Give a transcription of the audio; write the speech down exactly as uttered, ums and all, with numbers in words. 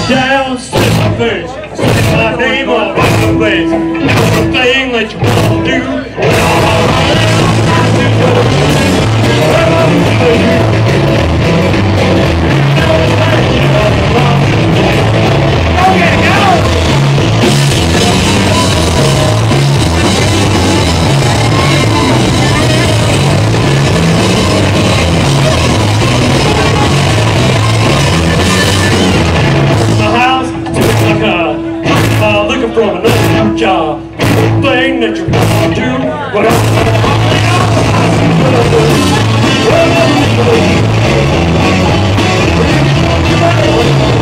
down, slip my face, slip my name up in the ways. Everything that you want to do, from another job, thing that you want to do, what I'm